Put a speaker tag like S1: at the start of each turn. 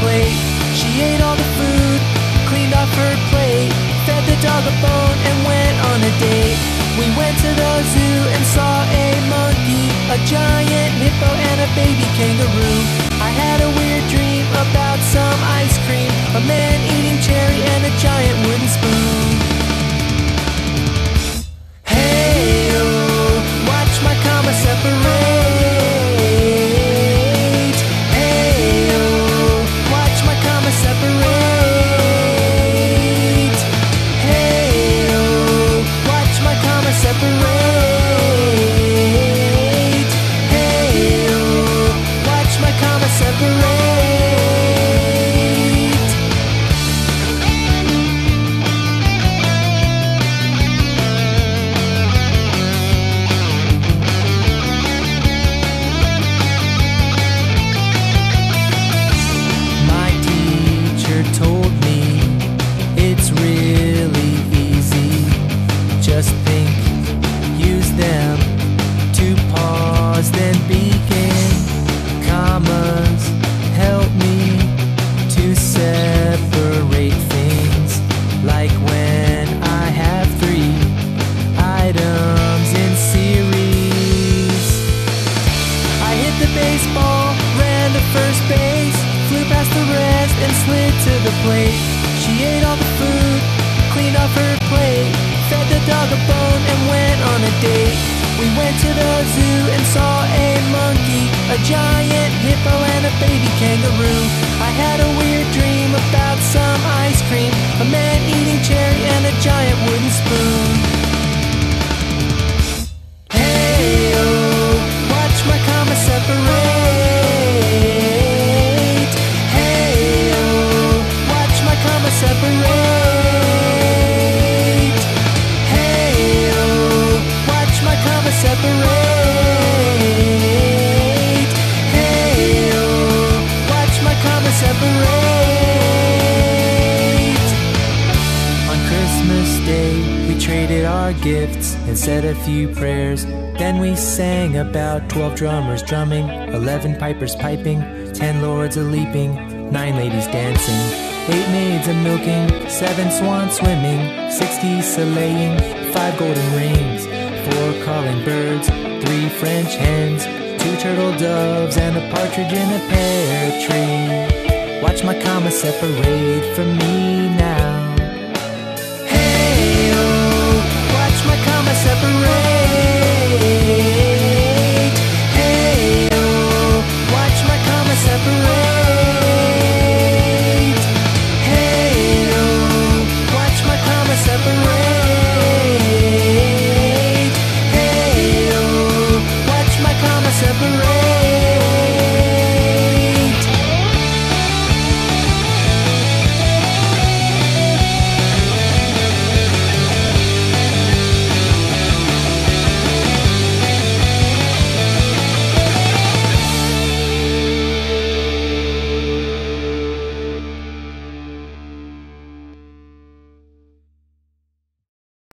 S1: plate. She ate all the food, cleaned off her plate, fed the dog a bone and went on a date. We went to the zoo and saw a monkey, a giant hippo and a baby kangaroo. I had a weird dream about some ice cream, a man eating cherry and a giant wooden spoon. Hey-oh, watch my comma separate. Hey-oh, watch my comma separate. Hey-oh, watch my comma separate. Hey-oh, watch my comma separate. My teacher told me it's really easy. Just think, use them to pause, then begin. Commas help me to separate things, like when I have 3 items in series. I hit the baseball, ran to first base, flew past the rest and slid to the plate. She ate all the food, cleaned off her plate, fed the dog a bone and went on a date. We went to the zoo and saw a monkey, a giant hippo and a baby kangaroo. I had a weird dream about some ice cream, a man eating cherry and a giant wooden spoon. Hey-oh, watch my comma separate. Hey-oh, watch my comma separate. Hey-oh, watch my comma separate. Hey-oh, watch my comma separate. On Christmas Day, we traded our gifts and said a few prayers. Then we sang about 12 drummers drumming, 11 pipers piping, 10 lords a-leaping, 9 ladies dancing, 8 maids a-milking, 7 swans swimming, 6 geese a-laying, 5 golden rings, 4 calling birds, 3 French hens, 2 turtle doves, and a partridge in a pear tree. Watch my comma separate from me now. Hey-oh, watch my comma separate.